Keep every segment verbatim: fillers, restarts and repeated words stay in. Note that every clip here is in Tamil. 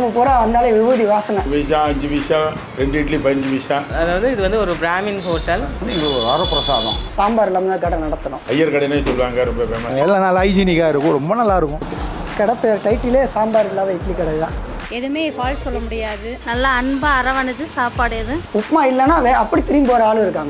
உடம்பு பூரா வந்தாலே விபூதி வாசனை. பைசா அஞ்சு பைசா ரெண்டு இட்லி பதினஞ்சு பைசா. அதாவது இது வந்து ஒரு பிராமின் ஹோட்டல். இது ஒரு வரப்பிரசாதம். சாம்பார் இல்லாமல் தான் கடை நடத்தணும். ஐயர் கடைனே சொல்லுவாங்க, ரொம்ப ஃபேமஸ். எல்லாம் நல்லா ஹைஜீனிக்காக இருக்கும், ரொம்ப நல்லா இருக்கும். கடை பேர் டைட்டிலே சாம்பார் இல்லாத இட்லி கடை தான். எதுவுமே ஃபால்ட் சொல்ல முடியாது. நல்லா அன்பாக அரவணைச்சு சாப்பாடு எது. உப்புமா இல்லைன்னா அப்படி திரும்பி போகிற ஆளும் இருக்காங்க.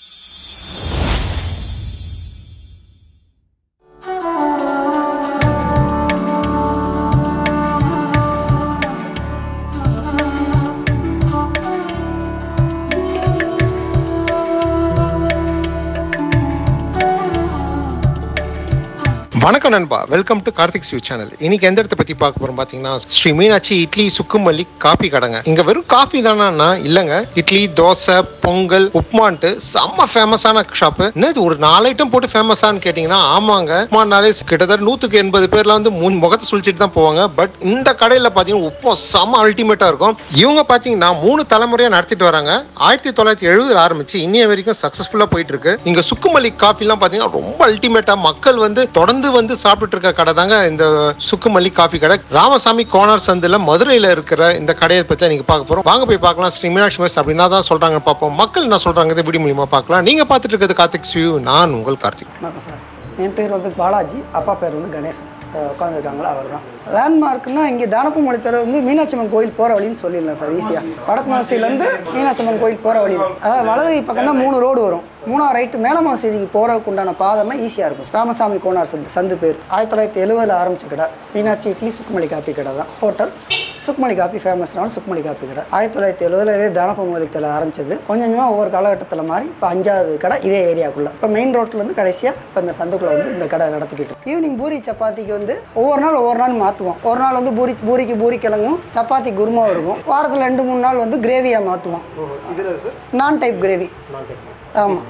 வணக்கம் நண்பா, welcome to Karthik's view channel. இன்னைக்கு எந்த இடத்தை பத்தி பார்க்க போறோம் பாத்தீங்கன்னா, ஸ்ரீ மீனாட்சி இட்லி சுக்குமல்லி காபி கடைங்க. இங்க வெறும் காஃபி தானா? இல்லங்க, இட்லி, தோசை, பொங்கல், உப்மான்ட்டு செம்ம ஃபேமஸான ஷாப். என்னது ஒரு நாலு ஐட்டம் போட்டு ஃபேமஸான்னு கேட்டீங்கன்னா, ஆமாங்க. உப்மானாலே கிட்டத்தட்ட நூத்துக்கு எண்பது பேர்ல வந்து மூணு முகத்தை சுழிச்சிட்டு தான் போவாங்க. பட் இந்த கடையில பாத்தீங்கன்னா உப்புமா செம்ம அல்டிமேட்டா இருக்கும். இவங்க பாத்தீங்கன்னா மூணு தலைமுறையா நடத்திட்டு வராங்க. ஆயிரத்தி தொள்ளாயிரத்தி எழுபதுல ஆரம்பிச்சு இன்னைய வரைக்கும் சக்சஸ்ஃபுல்லா போயிட்டு இருக்கு. இங்க சுக்குமல்லி காஃபி எல்லாம் பாத்தீங்கன்னா ரொம்ப அல்டிமேட்டா மக்கள் வந்து தொடர்ந்து வந்து சாப்பிட்டு இருக்க கடை தாங்க இந்த சுக்குமல்லி காஃபி கடை. ராமசாமி கோனார் சந்துல மதுரையில இருக்கிற இந்த கடையை பத்தி நீங்க பார்க்க போறோம். வாங்க போய் பார்க்கலாம். ஸ்ரீ மீனாட்சி மெஸ் அப்படின்னா தான் சொல்றாங்க, பார்ப்போம். மக்கள் என்ன சொல்றாங்க வீடியோ மூலியமா பார்க்கலாம். நீங்க பார்த்துட்டு இருக்கிறது கார்த்திக்ஸ் வியூ. நான் உங்கள் கார்த்திக். வணக்கம் சார், என் பேர் வந்து பாலாஜி, அப்பா பேர் வந்து கணேசன். உட்காந்துருக்காங்களா அவர் தான். லேண்ட்மார்க்னா இங்கே தானப்பு மொழித்தர வந்து மீனாட்சி அம்மன் கோயில் போகிற வழின்னு சொல்லிடலாம் சார். ஈஸியாக வடக்கு மசீதுலேருந்து மீனாட்சி அம்மன் கோயில் போகிற வழி. அதாவது வலது பக்கம் தான் மூணு ரோடு வரும். மூணாவது ரைட்டு மேல மசீதிக்கு போகிறதுக்கு உண்டான பாதைனா ஈஸியாக இருக்கும். ராமசாமி கோனார் சந்து சந்து பேர். ஆயிரத்தி தொள்ளாயிரத்தி எழுபதில் ஆரம்பிச்ச கடை மீனாட்சி இட்லி சுக்குமல்லி காப்பி கடை தான். ஹோட்டல் சுக்குமல்லி காப்பி ஃபேமஸ்னாலும் சுக்குமல்லி காப்பி கடை. ஆயிரத்தி தொள்ளாயிரத்தி எழுபதுல தானப்பு மொழித்தில் ஆரம்பிச்சது. கொஞ்சம் கொஞ்சமாக ஒவ்வொரு காலகட்டத்தில் மாதிரி இப்போ அஞ்சாவது கடை இதே ஏரியாவுக்குள்ளே. இப்போ மெயின் ரோட்லேருந்து கடைசியாக இப்போ இந்த சந்துக்குள்ளே வந்து இந்த கடை நடத்திக்கிட்டோம். ஈவினிங் பூரி சப்பாத்திக்கு வந்து ஒவ்வொரு நாள் ஒவ்வொரு நாள் மாற்றுவோம். ஒரு நாள் வந்து பூரி பூரிக்கு பூரி கிழங்கும் சப்பாத்தி குருமா இருக்கும். வாரத்தில் ரெண்டு மூணு நாள் வந்து கிரேவியாக மாற்றுவோம். நான் டைப் கிரேவி. ஆமாம்.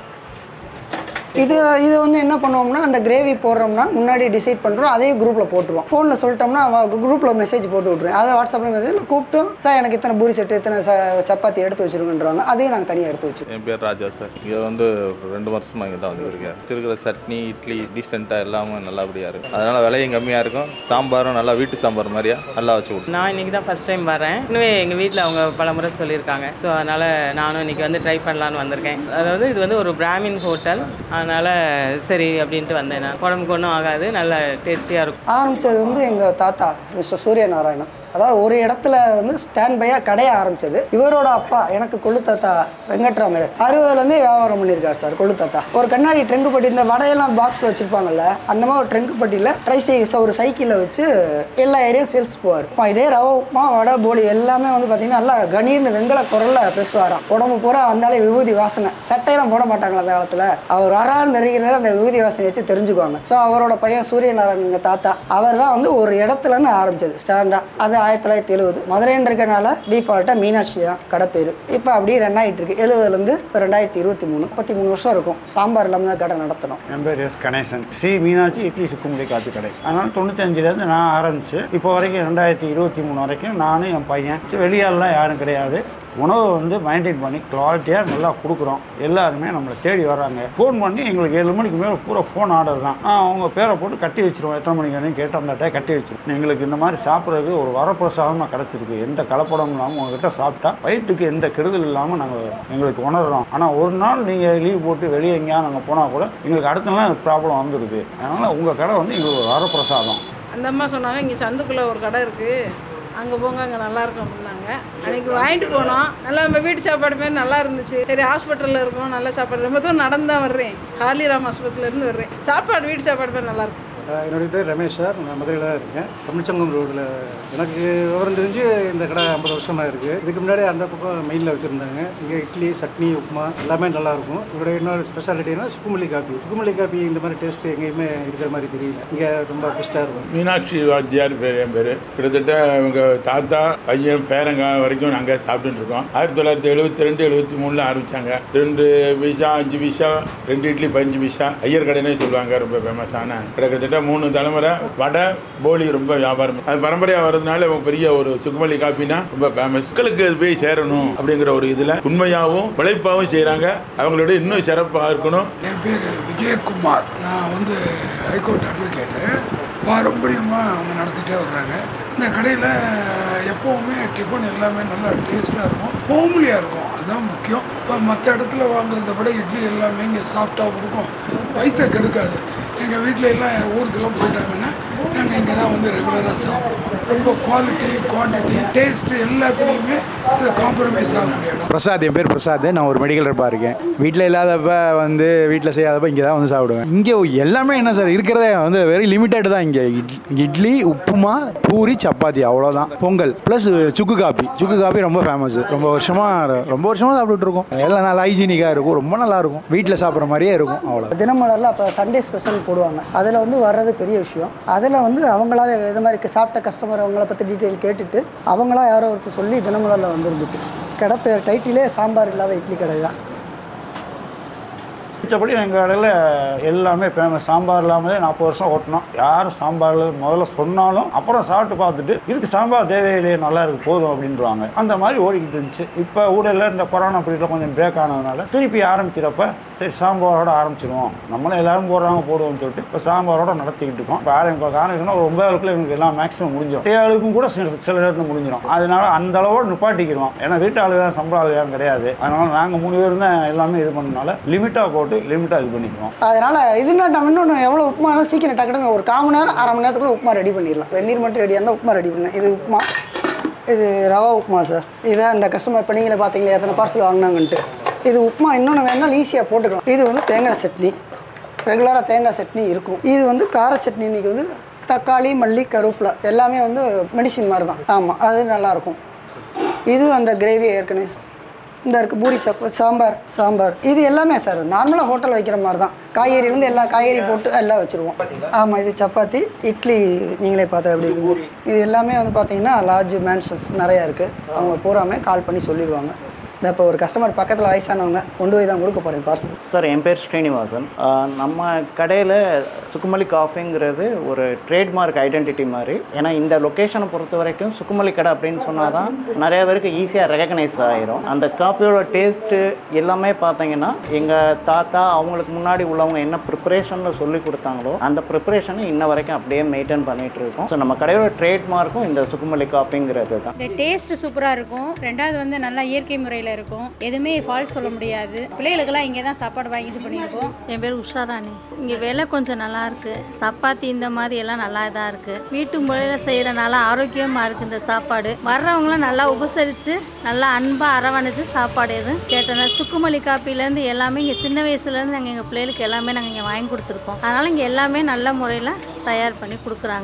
இது இது வந்து என்ன பண்ணுவோம்னா, அந்த கிரேவி போடுறோம்னா முன்னாடி டிசைட் பண்ணுறோம், அதே குரூப்பில் போட்டுருவோம். ஃபோனில் சொல்லிட்டோம்னா குரூப்பில் மெசேஜ் போட்டு விட்ருவோம். அதை வாட்ஸ்அப்பில் மெசேஜ் கூப்பிட்டோம், சார் எனக்கு இத்தனை பூரி செட்டு இத்தனை சப்பாத்தி எடுத்து வச்சுருக்கோன்றாங்க. அதையும் நாங்கள் தனியாக எடுத்து வச்சுருக்கோம். என் பேர் ராஜா சார். இங்கே வந்து ரெண்டு வருஷமாக இங்கே தான் வந்துருக்கேன். வச்சிருக்கிற சட்னி இட்லி டீசெண்டாக எல்லாமே நல்லபடியாக இருக்கும். அதனால் விலையும் கம்மியாக இருக்கும். சாம்பாரும் நல்லா வீட்டு சாம்பார் மாதிரியா நல்லா வச்சு கொடுக்கும். நான் இன்றைக்கி தான் ஃபஸ்ட் டைம் வரேன். இன்னும் எங்கள் வீட்டில் அவங்க பல முறை சொல்லியிருக்காங்க. ஸோ அதனால் நானும் இன்றைக்கி வந்து ட்ரை பண்ணலான்னு வந்திருக்கேன். அதாவது இது வந்து ஒரு பிராமின் ஹோட்டல், அதனால் சரி அப்படின்ட்டு வந்தேன். நான் உடம்புக்கு ஒன்றும் ஆகாது, நல்ல டேஸ்டியாக இருக்கும். ஆரம்பித்தது வந்து எங்கள் தாத்தா மிஸ்டர் சூரிய நாராயணன். அதாவது ஒரு இடத்துல வந்து ஸ்டாண்ட் பையாக கடையை ஆரம்பிச்சது. இவரோட அப்பா எனக்கு கொள்ளு தாத்தா வெங்கட்ராமையர் அறுபதுலேருந்தே வியாபாரம் பண்ணியிருக்காரு சார். கொள்ளு தாத்தா ஒரு கண்ணாடி ட்ரெங்கு பட்டி, இந்த வடையெல்லாம் பாக்ஸில் வச்சுருப்பாங்கல்ல, அந்த மாதிரி ஒரு ட்ரெங்கு பட்டியில் ட்ரை சைஸ் ஒரு சைக்கிளில் வச்சு எல்லா ஏரியாவும் சேல்ஸ் போவார். இதே ரவை உப்புமா வடை போலி எல்லாமே வந்து பார்த்தீங்கன்னா நல்லா கணீர்னு வெங்கல குரலில் பேசுவாராம். உடம்பு பூரா வந்தாலே விபூதி வாசனை. சட்டையெல்லாம் போட மாட்டாங்களா அந்த காலத்தில். அவர் வரான்னு நெருங்கிறத அந்த விபூதி வாசனை வச்சு தெரிஞ்சுக்குவாங்க. ஸோ அவரோட பையன் சூரிய நாராயணன் தாத்தா அவர் தான் வந்து ஒரு இடத்துலன்னு ஆரம்பிச்சது ஸ்டாண்டாக. அது ஆயிரத்தி தொள்ளாயிரத்தி எழுபது மதுரைன்னு இருக்கனால டிஃபால்ட்டாக மீனாட்சி தான் கடை பேர். இப்போ அப்படியே ரெண்டாயிட்டு இருக்கு. எழுபதுலேருந்து இப்போ ரெண்டாயிரத்தி இருபத்தி மூணு முப்பத்தி மூணு வருஷம் இருக்கும். சாம்பார் இல்லாமல் தான் கடை நடத்தணும். என் பேர் எஸ் கணேசன். ஸ்ரீ மீனாட்சி இட்லி சுக்குமல்லி காப்பி கடை. அதனால் தொண்ணூத்தஞ்சுலேருந்து நான் ஆரம்பிச்சு இப்போ வரைக்கும் ரெண்டாயிரத்தி இருபத்தி மூணு வரைக்கும் நானும் என் பையன், வெளியாலாம் யாரும் கிடையாது. உணவை வந்து மெயின்டைன் பண்ணி குவாலிட்டியாக நல்லா கொடுக்குறோம். எல்லாருமே நம்மளை தேடி வர்றாங்க. ஃபோன் பண்ணி எங்களுக்கு ஏழு மணிக்கு மேலே பூரா ஃபோன் ஆர்டர் தான். அவங்க பேரை போட்டு கட்டி வச்சுருவோம். எத்தனை மணிக்கு வரையும் கேட்டு அந்த டே கட்டி வச்சுருவோம். எங்களுக்கு இந்த மாதிரி சாப்பிட்றதுக்கு ஒரு வரப்பிரசாதமாக கிடச்சிருக்கு. எந்த கலப்படம் இல்லாமல் உங்கள்கிட்ட சாப்பிட்டா வயிற்றுக்கு எந்த கெடுதல் இல்லாமல் நாங்கள் எங்களுக்கு உணர்றோம். ஆனால் ஒரு நாள் நீங்கள் லீவ் போட்டு வெளியே எங்கேயா நாங்கள் போனால் கூட எங்களுக்கு அடுத்த நாள் ப்ராப்ளம் வந்துடுது. அதனால் உங்கள் கடை வந்து எங்களுக்கு ஒரு வரப்பிரசாதம். அந்த அம்மா சொன்னாங்க, இங்கே சந்துக்குள்ளே ஒரு கடை இருக்குது, அங்கே போங்க, அங்கே நல்லாயிருக்கும் அப்படின்னாங்க. அன்றைக்கி வாங்கிட்டு போனோம். நல்லா நம்ம வீட்டு சாப்பாடு மாரி நல்லா இருந்துச்சு. சரி ஹாஸ்பிட்டலில் இருக்கோம், நல்ல சாப்பாடு. ரொம்ப தூரம் நடந்து தான் வர்றேன். கார்லிராம் ஆஸ்பத்திரிலேருந்து வர்றேன். சாப்பாடு வீட்டு சாப்பாடு மாரி நல்லாயிருக்கும். என்னுடைய பேர் ரமேஷ் சார். நான் மதுரையில் தான் இருக்கேன். தமிழ்ச்சங்கம் ரோடில். எனக்கு விவரம் தெரிஞ்சு இந்த கடை ஐம்பது வருஷமாக இருக்குது. இதுக்கு முன்னாடி அந்த பக்கம் மெயிலில் வச்சுருந்தாங்க. இங்கே இட்லி சட்னி உப்புமா எல்லாமே நல்லாயிருக்கும். இதோட இன்னொரு ஸ்பெஷாலிட்டினா சுக்குமல்லி காப்பி. சுக்குமல்லி காப்பி இந்த மாதிரி டேஸ்ட்டு எங்கேயுமே இருக்கிற மாதிரி தெரியல. இங்கே ரொம்ப பெஸ்ட்டாக இருக்கும். மீனாட்சி வாத்தியார் பேர் என் பேர். கிட்டத்தட்ட அவங்க தாத்தா பையன் பேரங்க வரைக்கும் நாங்கள் சாப்பிட்டுட்டு இருக்கோம். ஆயிரத்தி தொள்ளாயிரத்தி எழுபத்தி ரெண்டு எழுபத்தி மூணில் ஆரம்பித்தாங்க. ரெண்டு பைசா அஞ்சு பைசா ரெண்டு இட்லி பதினஞ்சு பைசா. ஐயர் கடைனே சொல்லுவாங்க, ரொம்ப ஃபேமஸான கடை. கிட்டத்தட்ட மூணு தலைமுறை வடை போலி ரொம்ப வியாபாரம். அது பரம்பரையாக வர்றதுனால பெரிய ஒரு சுக்குமல்லி காப்பினா ரொம்ப ஃபேமஸ். மக்களுக்கு போய் சேரணும் அப்படிங்கிற ஒரு இதில் உண்மையாகவும் உழைப்பாகவும் செய்கிறாங்க. அவங்களோட இன்னும் சிறப்பாக இருக்கணும். என் பேர் விஜயகுமார். நான் வந்து ஹைகோர்ட் அட்வொகேட்டு. பாரம்பரியமாக அவங்க நடத்திட்டே வர்றாங்க. இந்த கடையில் எப்போவுமே டிஃபன் எல்லாமே நல்லா டேஸ்ட்டாக இருக்கும், ஹோம்லியாக இருக்கும், அதுதான் முக்கியம். இப்போ மற்ற இடத்துல வாங்குறத விட இட்லி எல்லாமே இங்கே சாஃப்டாகவும் இருக்கும், வயிற்றை கெடுக்காது. எங்கள் வீட்டில் எல்லாம் ஊருக்கெல்லாம் போயிட்டாங்கன்னா நாங்கள் இங்கே தான் வந்து ரெகுலராக சாப்பிடுவோம். ரொம்ப குவாலிட்டி, குவான்டிட்டி, டேஸ்ட்டு எல்லாத்துலேயுமே இது காம்ப்ரமைஸ் ஆகக்கூடிய இடம். பிரசாத், என் பேர் பிரசாத். நான் ஒரு மெடிக்கல் ரெப்பாக இருக்கேன். வீட்டில் இல்லாதப்ப வந்து வீட்டில் செய்யாதப்ப இங்கே தான் வந்து சாப்பிடுவேன். இங்கே எல்லாமே என்ன சார் இருக்கிறதே வந்து வெரி லிமிட்டட் தான். இங்கே இட்லி, உப்புமா, பூரி, சப்பாத்தி, அவ்வளோதான். பொங்கல் ப்ளஸ் சுக்கு காப்பி. சுக்கு காப்பி ரொம்ப ஃபேமஸ். ரொம்ப வருஷமாக ரொம்ப வருஷமாக சாப்பிட்டுட்டு இருக்கோம். எல்லாம் நல்லா ஹைஜீனிக்காக இருக்கும், ரொம்ப நல்லா இருக்கும், வீட்டில் சாப்பிட்ற மாதிரியே இருக்கும். அவ்வளோ. தினமலரில் அப்போ சண்டே ஸ்பெஷல் போடுவாங்க, அதில் வந்து வர்றது பெரிய விஷயம். அதில் வந்து அவங்களா இது மாதிரி சாப்பிட்ட கஸ்டமர் அவங்கள பற்றி டீட்டெயில் கேட்டுட்டு அவங்களா யாரோ ஒருத்தர் சொல்லி தினமலரில் வந்துருந்துச்சு. கடை பேர் டைட்டிலே சாம்பார் இல்லாத இட்லி கடை தான். மிச்சப்படி எங்கள் கடையில் எல்லாமே ஃபேமஸ். சாம்பார் இல்லாமலே நாற்பது வருஷம் ஓட்டணும். யாரும் சாம்பாரில் முதல்ல சொன்னாலும் அப்புறம் சாப்பிட்டு பார்த்துட்டு இதுக்கு சாம்பார் தேவையிலேயே நல்லா இருக்குது போதும் அப்படின்றாங்க. அந்த மாதிரி ஓடிக்கிட்டு இருந்துச்சு. இப்போ ஊரில் இந்த கொரோனா பீரியடில் கொஞ்சம் பிரேக் ஆனதுனால திருப்பி ஆரம்பிக்கிறப்ப சரி சாம்பாரோட ஆரம்பிச்சிடுவோம், நம்மளும் எல்லாரும் போடுறாங்க போடுவோம்னு சொல்லிட்டு இப்போ சாம்பாரோட நடத்திக்கிட்டு இருக்கோம். இப்போ ஆரம்பி ஆரம்பிக்கணும் ஒரு ஒன்பது அளவுக்குள்ள எங்களுக்கு எல்லாம் மேக்ஸிமம் முடிஞ்சிடும். ஏழுக்கும் கூட சில சில நேரத்தில் முடிஞ்சிடும். அதனால அந்த அளவோடு நிப்பாட்டிக்கிறோம். ஏன்னா வீட்டு ஆளு தான், சம்பள ஆளு யாரும் கிடையாது. அதனால நாங்கள் மூணு பேர் தான் எல்லாமே இது பண்ணனால லிமிட்டாக போட்டு லிமிட்டாக இது பண்ணிக்கிறோம். அதனால இதுனா நம்ம இன்னொன்று எவ்வளோ உப்புமா சீக்கிரம் டக்குனு ஒரு கால் மணி நேரம் அரை மணி நேரத்துக்குள்ள உப்புமா ரெடி பண்ணிடலாம். வெந்நீர் மட்டும் ரெடியாக இருந்தால் உப்புமா ரெடி பண்ணேன். இது உப்புமா, இது ரவா உப்புமா சார். இதான் இந்த கஸ்டமர் இப்போ நீங்களே பார்த்தீங்களே எத்தனை பார்சல் வாங்கினாங்கன்ட்டு. இது உப்புமா இன்னொன்று வேணாலும் ஈஸியாக போட்டுக்கலாம். இது வந்து தேங்காய் சட்னி, ரெகுலராக தேங்காய் சட்னி இருக்கும். இது வந்து கார சட்னி. இன்றைக்கி வந்து தக்காளி, மல்லி, கருவேப்பிலை எல்லாமே வந்து மெடிசின் மாதிரி தான். ஆமாம், அது நல்லாயிருக்கும். இது அந்த கிரேவி ஏற்கனவே இந்த இருக்குது. பூரி சப்பாத்தி, சாம்பார் சாம்பார் இது எல்லாமே சார் நார்மலாக ஹோட்டல் வைக்கிற மாதிரி தான். காய்கறிலேருந்து எல்லா காய்கறி போட்டு எல்லாம் வச்சுருவோம். ஆமாம், இது சப்பாத்தி, இட்லி நீங்களே பார்த்தா எப்படி இருக்குது. இது எல்லாமே வந்து பார்த்தீங்கன்னா லார்ஜ் மேன்ஷன்ஸ் நிறையா இருக்குது. அவங்க பூராமே கால் பண்ணி சொல்லிடுவாங்க. இந்த இப்போ ஒரு கஸ்டமர் பக்கத்தில் வயசானவங்க கொண்டு போய் தான் கொடுக்க போகிறேன் பார்சல். சார், என் பேர் ஸ்ரீனிவாசன். நம்ம கடையில் சுக்குமல்லி காஃபிங்கிறது ஒரு ட்ரேட்மார்க் ஐடென்டிட்டி மாதிரி. ஏன்னா இந்த லொக்கேஷனை பொறுத்த வரைக்கும் சுக்குமல்லி கடை அப்படின்னு சொன்னால் தான் நிறைய பேருக்கு ஈஸியாக ரெகக்னைஸ் ஆகிரும். அந்த காஃபியோட டேஸ்ட்டு எல்லாமே பார்த்தீங்கன்னா எங்கள் தாத்தா அவங்களுக்கு முன்னாடி உள்ளவங்க என்ன ப்ரிப்பரேஷனில் சொல்லி கொடுத்தாங்களோ அந்த ப்ரிப்பரேஷனை இன்ன வரைக்கும் அப்படியே மெயின்டைன் பண்ணிகிட்டு இருக்கோம். ஸோ நம்ம கடையோட ட்ரேட்மார்க்கும் இந்த சுக்குமல்லி காஃபிங்கிறது தான். இந்த டேஸ்ட் சூப்பராக இருக்கும். ரெண்டாவது வந்து நல்லா இயற்கை முறையில் இருக்கும். எதுவுமே ஃபால்ட் சொல்ல முடியாது. பிள்ளைகளுக்கெல்லாம் இங்கே தான் சாப்பாடு வாங்கி இது பண்ணியிருக்கோம். என் பேர் உஷாராணி. இங்கே விலை கொஞ்சம் நல்லா இருக்கு. சப்பாத்தி இந்த மாதிரி எல்லாம் நல்லா தான் இருக்கு. வீட்டு முறையில் செய்கிறனால ஆரோக்கியமாக இருக்குது இந்த சாப்பாடு. வர்றவங்களாம் நல்லா உபசரித்து நல்லா அன்பாக அரவணைச்சு சாப்பாடு எதுவும் கேட்டோன்னா சுக்குமல்லி காப்பிலேருந்து எல்லாமே இங்கே சின்ன வயசுலேருந்து நாங்கள் எங்கள் பிள்ளைகளுக்கு எல்லாமே நாங்கள் இங்கே வாங்கி கொடுத்துருக்கோம். அதனால் இங்கே எல்லாமே நல்ல முறையில் தயார் பண்ணி கொடுக்குறாங்க.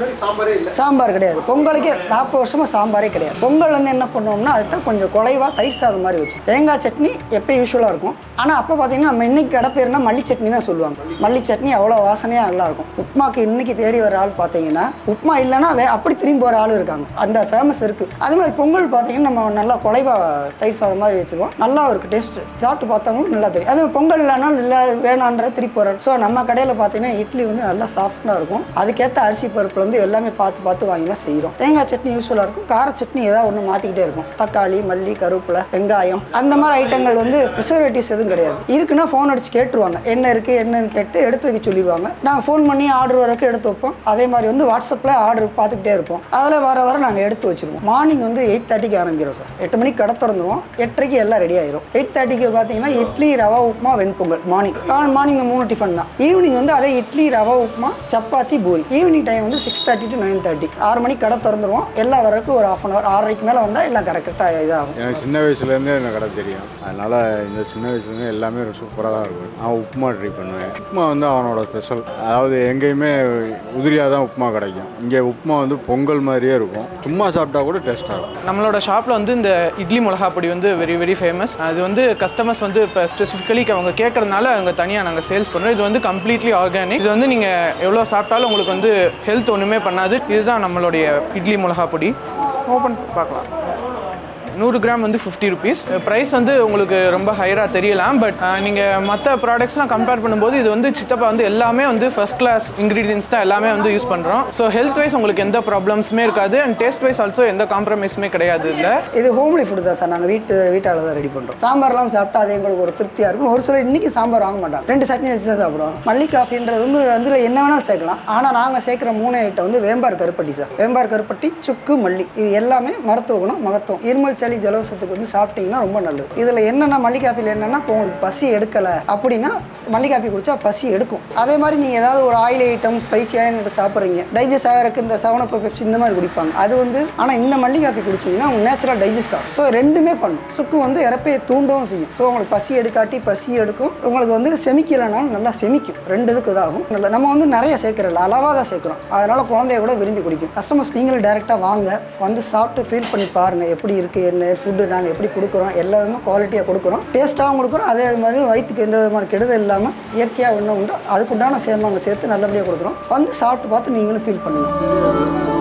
சாம்பார் கிடையாது. பொங்கலுக்கு நாற்பது வருஷமாக சாம்பாரே கிடையாது. பொங்கல் வந்து என்ன பண்ணுவோம்னா அதுதான் கொஞ்சம் குறைவாக தயிர் சாதம் மாதிரி வச்சு தேங்காய் சட்னி எப்போ யூஸ்வலாக இருக்கும். ஆனால் அப்போ பார்த்தீங்கன்னா நம்ம இன்னைக்கு கடை பேர்னா மல்லி சட்னி தான் சொல்லுவாங்க. மல்லி சட்னி அவ்வளோ வாசனையாக நல்லாயிருக்கும். உப்புமாக்கு இன்னைக்கு தேடி வர ஆள் பார்த்தீங்கன்னா உப்புமா இல்லைன்னா வே அப்படி திரும்பி வர ஆள் இருக்காங்க. அந்த ஃபேமஸ் இருக்குது. அது மாதிரி பொங்கல் பார்த்தீங்கன்னா நம்ம நல்லா குறைவாக தயிர் சாதம் மாதிரி வச்சுருவோம். நல்லா இருக்குது டேஸ்ட்டு. சாப்பிட்டு பார்த்தவங்களும் நல்லா தெரியும். அது பொங்கல் இல்லைன்னா இல்லை வேணான்ற திருப்பி வர. ஸோ நம்ம கடையில் பார்த்தீங்கன்னா இட்லி வந்து நல்லா சாஃப்டாக இருக்கும். அதுக்கேற்ற அரிசி பருப்புல வந்து எல்லாமே பார்த்து பார்த்து வாங்கி தான் செய்கிறோம். தேங்காய் சட்னி யூஸ்ஃபுல்லாக இருக்கும். கார சட்னி ஏதாவது ஒன்று மாற்றிக்கிட்டே இருக்கும். தக்காளி, மல்லி, கருவேப்பிலை, வெங்காயம் அந்த மாதிரி ஐட்டங்கள் வந்து ப்ரிசர்வேட்டிவ்ஸ் எதுவும் கிடையாது. இருக்குன்னா ஃபோன் அடிச்சு கேட்டுருவாங்க என்ன இருக்குது என்னன்னு கேட்டு எடுத்து வைக்க சொல்லிடுவாங்க. நாங்கள் ஃபோன் பண்ணி ஆர்டர் வரைக்கும் எடுத்து வைப்போம். அதே மாதிரி வந்து வாட்ஸ்அப்பில் ஆர்டர் பார்த்துக்கிட்டே இருப்போம். அதில் வர வர நாங்கள் எடுத்து வச்சுருவோம். மார்னிங் வந்து எயிட் தேர்ட்டிக்கு ஆரம்பிக்கிறோம் சார். எட்டு மணிக்கு கடை திறந்துருவோம். எட்டரைக்கு எல்லாம் ரெடி ஆயிரும். எயிட் தேர்ட்டிக்கு பார்த்தீங்கன்னா இட்லி, ரவா உப்புமா, வெண்பொங்கல் மார்னிங். மார்னிங் மூணு டிஃபன் தான். ஈவினிங் வந்து அதே இட்லி, ரவா உப்புமா, சப்பாத்தி, பூரி. ஈவினிங் டைம் வந்து six thirty to nine thirty ஆறு மணிக்கு கடை திறந்துருவோம். எல்லா வரைக்கும் ஒரு ஹாஃப் அன் ஹவர் ஆறரைக்கு மேலே வந்தால் எல்லாம் கரெக்டாக இதாகும். எனக்கு சின்ன வயசுலேருந்தே எனக்கு கடை தெரியும். அதனால் இந்த சின்ன வயசுலேருந்து எல்லாமே சூப்பராக தான் இருக்கும். நான் உப்புமா ட்ரை பண்ணுவேன். உப்புமா வந்து அவனோட ஸ்பெஷல். அதாவது எங்கேயுமே உதிரியாக தான் உப்புமா கிடைக்கும். இங்கே உப்புமா வந்து பொங்கல் மாதிரியே இருக்கும். சும்மா சாப்பிட்டா கூட டேஸ்ட்டாக இருக்கும். நம்மளோட ஷாப்பில் வந்து இந்த இட்லி மிளகா பொடி வந்து வெரி வெரி ஃபேமஸ். அது வந்து கஸ்டமர்ஸ் வந்து இப்போ ஸ்பெசிஃபிக்கலி அவங்க கேட்கறதுனால அங்கே தனியாக நாங்கள் சேல்ஸ் பண்ணுறோம். இது வந்து கம்ப்ளீட்லி ஆர்கானிக். இது வந்து நீங்கள் எவ்வளோ சாப்பிட்டாலும் உங்களுக்கு வந்து ஹெல்த் ஒன்றுமே பண்ணாது. இதுதான் நம்மளுடைய இட்லி மிளகா பொடி. ஓப்பன் பார்க்கலாம். நூறு கிராம் வந்து ஃபிஃப்டி ருபீஸ். ப்ரைஸ் வந்து உங்களுக்கு ரொம்ப ஹையராக தெரியலாம், பட் நீங்கள் மற்ற ப்ராடக்ட்ஸ்லாம் கம்பேர் பண்ணும்போது இது வந்து சித்தப்பா வந்து எல்லாமே வந்து ஃபர்ஸ்ட் கிளாஸ் இன்க்ரீடியன்ஸ் தான் எல்லாமே வந்து யூஸ் பண்ணுறோம். ஸோ ஹெல்த் வைஸ் உங்களுக்கு எந்த ப்ராப்ளம்ஸுமே இருக்காது அண்ட் டேஸ்ட் வைஸ் ஆல்சோ எந்த காம்ப்ரமைஸுமே கிடையாது. இல்லை இது ஹோம்லி ஃபுட் தான் சார். நாங்கள் வீட்டு வீட்டால் தான் ரெடி பண்ணுறோம். சாம்பார்லாம் சாப்பிட்டா அது எங்களுக்கு ஒரு திருப்தியாக இருக்கும். ஒரு சில இன்னைக்கு சாம்பார் வாங்க மாட்டாங்க, ரெண்டு சட்னி வச்சு தான் சாப்பிடுவோம். மல்லி காஃபின்றது வந்து அதில் என்ன வேணாலும் சேர்க்கலாம். ஆனால் நாங்கள் சேர்க்குற மூணு ஐட்டம் வந்து வேம்பார் கருப்பட்டி சார். வேம்பார் கருப்பட்டி, சுக்கு, மல்லி, இது எல்லாமே மருத்துவ குணம், மகத்துவம். இருமல், சளி, ஜலவசத்துக்கு வந்து சாப்பிட்டீங்கன்னா ரொம்ப நல்லது. இதில் என்னென்ன மல்லி காஃபியில் என்னென்னா இப்போ உங்களுக்கு பசி எடுக்கலை அப்படின்னா மல்லி காஃபி குடிச்சா பசி எடுக்கும். அதே மாதிரி நீங்கள் ஏதாவது ஒரு ஆயில் ஐட்டம் ஸ்பைசியாக சாப்பிட்றீங்க, டைஜஸ்ட் ஆகிறதுக்கு இந்த செவனப்பு, பெப்சி இந்த மாதிரி குடிப்பாங்க. அது வந்து ஆனால் இந்த மல்லி காஃபி குடிச்சிங்கன்னா உங்களுக்கு நேச்சுரல் டைஜஸ்ட் ஆகும். ஸோ ரெண்டுமே பண்ணும். சுக்கு வந்து இறப்பையை தூண்டவும் செய்யும். ஸோ உங்களுக்கு பசி எடுக்காட்டி பசி எடுக்கும். உங்களுக்கு வந்து செமிக்கலைனாலும் நல்லா செமிக்கும். ரெண்டு இதுக்கு இதாகும். நல்லா நம்ம வந்து நிறைய சேர்க்குறோம், அளவாக தான் சேர்க்குறோம். அதனால் குழந்தைய கூட விரும்பி குடிக்கும். கஸ்டமர்ஸ் நீங்களும் டேரெக்டாக வாங்க, வந்து சாப்பிட்டு ஃபீல் பண்ணி பாருங்கள் எப்படி இருக்குது, என்ன ஃபுட்டு நாங்கள் எப்படி கொடுக்குறோம். எல்லாருமே குவாலிட்டியாக கொடுக்குறோம், டேஸ்ட்டாகவும் கொடுக்குறோம். அதே மாதிரி வயிற்றுக்கு எந்த விதமான கெடுதல் இல்லாமல் இயற்கையாக ஒன்று உண்டு அதுக்குண்டான சேர்மாங்க சேர்த்து நல்லபடியாக கொடுக்குறோம். வந்து சாப்பிட்டு பார்த்து நீங்களும் ஃபீல் பண்ணுங்கள்.